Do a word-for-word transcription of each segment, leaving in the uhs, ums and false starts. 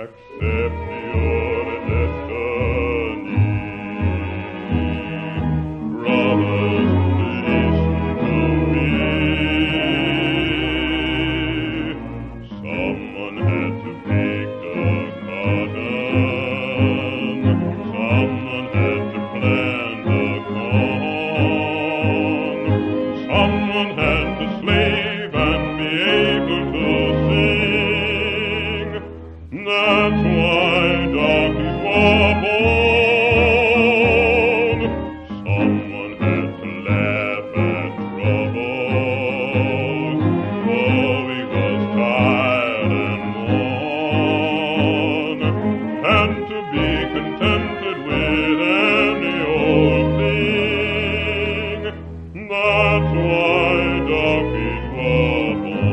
accept your destiny. Brothers, listen to me. Someone had to pick the cotton. Someone had to plant the corn. Someone had to slave and be able to sing. That's why donkeys were born. Someone had to laugh at trouble, though he was tired and worn, and to be contented with any old thing. That's why donkeys were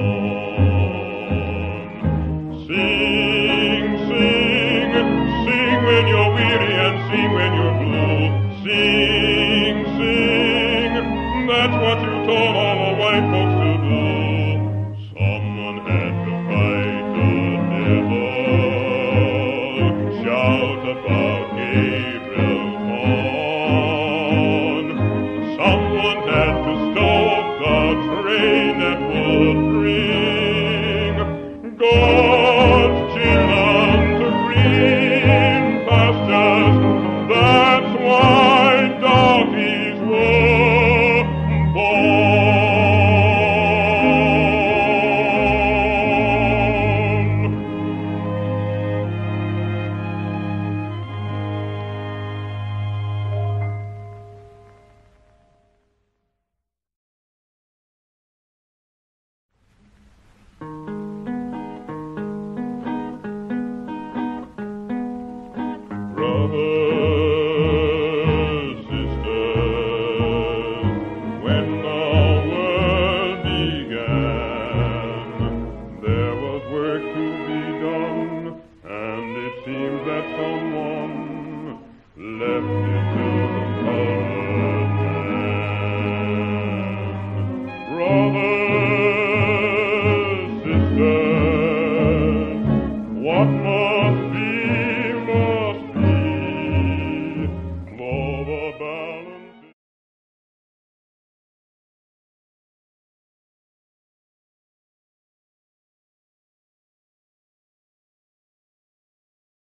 born. Sing, sing, sing when you're weary and sing when you're blue. Sing, sing, that's what you told all the white folks to do. Someone had to fight the devil, shout about Gabriel's horn. Someone had to stoke the train that would bring God's children to green pastures. That's why donkeys were born. Brothers, sisters, when the world began, there was work to be done, and it seems that someone left it to the colored man. Brothers, sisters, what must